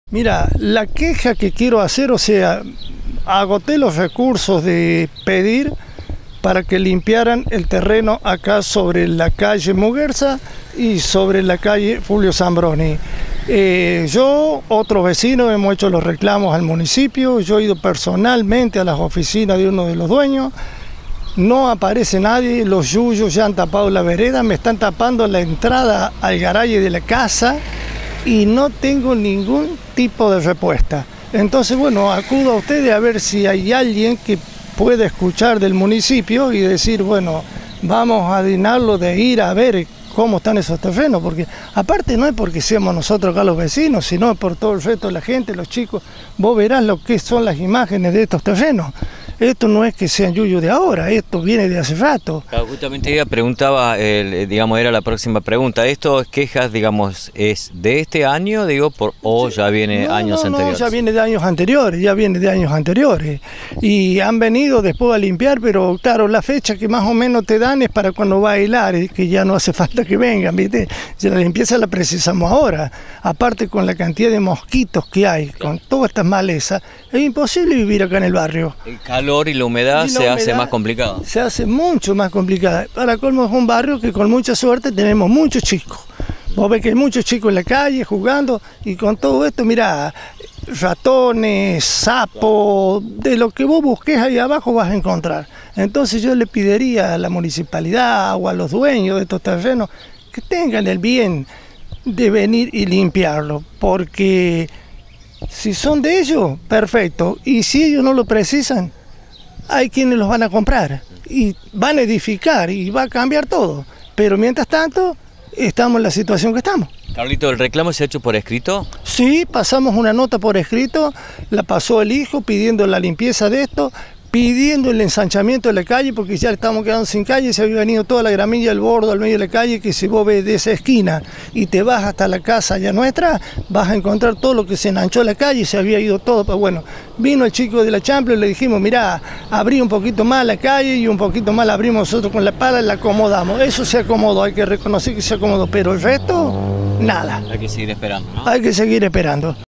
Mira, la queja que quiero hacer, o sea, agoté los recursos de pedir para que limpiaran el terreno acá sobre la calle Muguerza y sobre la calle Fulvio Zambroni. Yo, otros vecinos, hemos hecho los reclamos al municipio, yo he ido personalmente a las oficinas de uno de los dueños, no aparece nadie, los yuyos ya han tapado la vereda, me están tapando la entrada al garaje de la casa y no tengo ningún tipo de respuesta. Entonces, bueno, acudo a ustedes a ver si hay alguien que pueda escuchar del municipio y decir, bueno, vamos a dignarlo de ir a ver cómo están esos terrenos, porque aparte no es porque seamos nosotros acá los vecinos, sino por todo el resto de la gente, los chicos. Vos verás lo que son las imágenes de estos terrenos. Esto no es que sean yuyos de ahora, esto viene de hace rato. Claro, justamente ella preguntaba, digamos, era la próxima pregunta. ¿Esto quejas, digamos, es de este año, digo, o ya viene años anteriores? No, ya viene de años anteriores, Y han venido después a limpiar, pero claro, la fecha que más o menos te dan es para cuando va a hilar, que ya no hace falta que vengan, ¿viste? Ya la limpieza la precisamos ahora. Aparte con la cantidad de mosquitos que hay, con todas estas malezas, es imposible vivir acá en el barrio. El calor y la humedad se hace más complicado. Se hace mucho más complicada. Para colmo es un barrio que con mucha suerte tenemos muchos chicos. Vos ves que hay muchos chicos en la calle jugando y con todo esto, mirá, ratones, sapos, de lo que vos busques ahí abajo vas a encontrar. Entonces yo le pediría a la municipalidad o a los dueños de estos terrenos que tengan el bien de venir y limpiarlo, porque si son de ellos, perfecto, y si ellos no lo precisan, hay quienes los van a comprar y van a edificar y va a cambiar todo, pero mientras tanto estamos en la situación que estamos. Carlito, ¿el reclamo se ha hecho por escrito? Sí, pasamos una nota por escrito, la pasó el hijo pidiendo la limpieza de esto, pidiendo el ensanchamiento de la calle, porque ya estamos quedando sin calle, se había venido toda la gramilla, el bordo al medio de la calle, que si vos ves de esa esquina y te vas hasta la casa ya nuestra, vas a encontrar todo lo que se enanchó la calle, se había ido todo. Pero bueno, vino el chico de la Champions, le dijimos, mirá, abrí un poquito más la calle y un poquito más la abrimos nosotros con la pala y la acomodamos. Eso se acomodó, hay que reconocer que se acomodó, pero el resto, nada. Hay que seguir esperando, ¿no? Hay que seguir esperando.